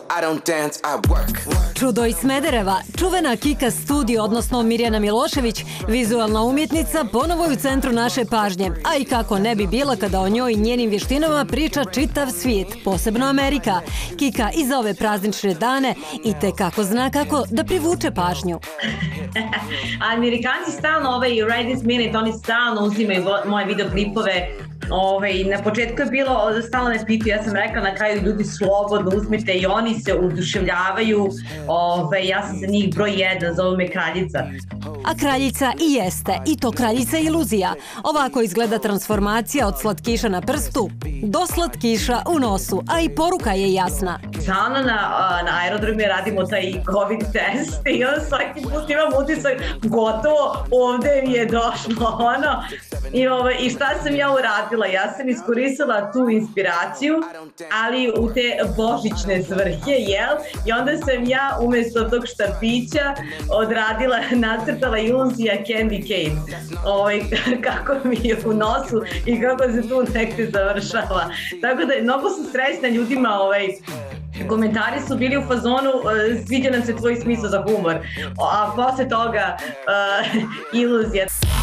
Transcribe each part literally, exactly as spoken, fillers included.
I don't dance, I work. Čudo iz Smedereva, čuvena Kika Studio, odnosno Mirjana Milošević, vizualna umjetnica, ponovo je u centru naše pažnje, a i kako ne bi bila kada o njoj i njenim vještinama priča čitav svijet, posebno Amerika. Kika i za ove praznične dane i te kako zna kako da privuče pažnju. Amerikanci stalno, ovaj Right This Minute, oni stalno uzimaju moje videoklipove. Ove, na početku je bilo, stalno me pitaju, ja sam rekla na kraju ljudi slobodno uzmite i oni se uduševljavaju. Ove, ja sam za njih broj jedan, zove me Kraljica. A Kraljica i jeste, i to Kraljica iluzija. Ovako izgleda transformacija od slatkiša na prstu do slatkiša u nosu, a i poruka je jasna. Stalno na, na aerodromu radimo taj COVID test i on svaki put imam utisak gotovo, ovde mi je došlo ono. I, ove, I šta sam ja uradila? Ja sam iskoristila tu inspiraciju, ali u te božićne svrhe, jel? I onda sam ja umjesto tog štapića odradila, nacrtala iluzija Candy Cane. Ovaj, kako mi je u nosu i kako se tu nekde završava. Tako da mnogo sam srećna ljudima, ovaj, komentari su bili u fazonu uh, sviđa nam se tvoj smisao za humor, a posle toga uh, iluzija.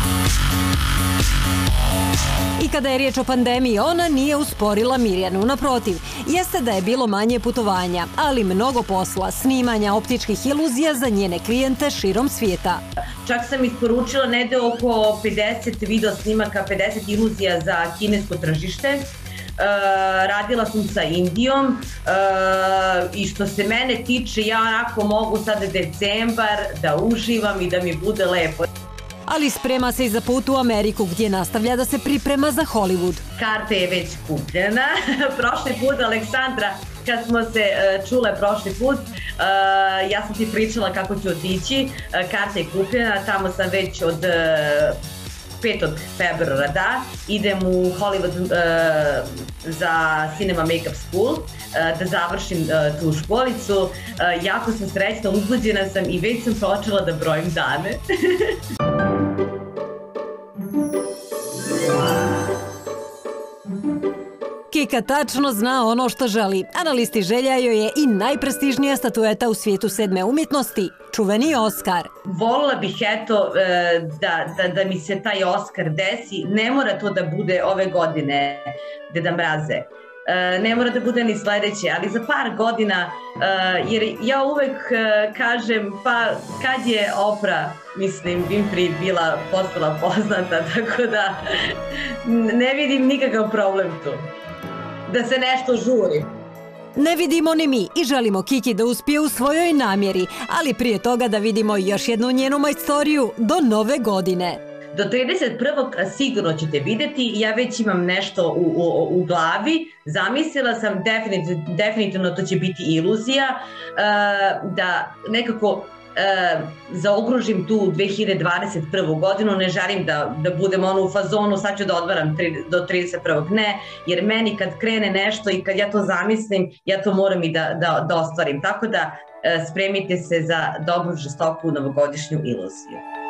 I kada je riječ o pandemiji, ona nije usporila Mirjanu. Naprotiv, jeste da je bilo manje putovanja, ali mnogo posla, snimanja optičkih iluzija za njene klijente širom svijeta. Čak sam isporučila negde oko pedeset video snimaka, pedeset iluzija za kinesko tržište. Uh, radila sam sa Indijom uh, i što se mene tiče, ja onako mogu sada decembar da uživam i da mi bude lepo. Ali sprema se i za put u Ameriku, gdje nastavlja da se priprema za Hollywood. Karta je već kupljena. Prošli put, Aleksandra, kad smo se uh, čule prošli put, uh, ja sam ti pričala kako ću otići. Uh, karta je kupljena, tamo sam već od uh, petog februara, da, idem u Hollywood uh, za Cinema Makeup School, uh, da završim uh, tu školicu. Uh, jako sam srećna, uzbuđena sam i već sam počela da brojim dane. Kika tačno zna ono što želi, a na listi želja joj je i najprestižnija statueta u svijetu sedme umjetnosti, čuveni Oskar. Volila bih eto da, da, da mi se taj Oskar desi, ne mora to da bude ove godine, Deda Mraze. Ne mora da bude ni sledeće, ali za par godina, jer ja uvek kažem, pa kad je Oprah, mislim, Winfrey bila postala poznata, tako da ne vidim nikakav problem tu, da se nešto žuri. Ne vidimo ni mi i želimo Kiki da uspije u svojoj namjeri, ali prije toga da vidimo još jednu njenu majstoriju do nove godine. Do trideset prvog sigurno ćete vidjeti, ja već imam nešto u, u, u glavi, zamislila sam, definitivno, definitivno to će biti iluzija, uh, da nekako uh, zaokružim tu dve hiljade dvadeset prvu godinu, ne želim da, da budem ono u fazonu, sad ću da odvaram tri, do trideset prvog ne, jer meni kad krene nešto i kad ja to zamislim, ja to moram i da, da, da ostvarim, tako da uh, spremite se za dobru žestoku novogodišnju iluziju.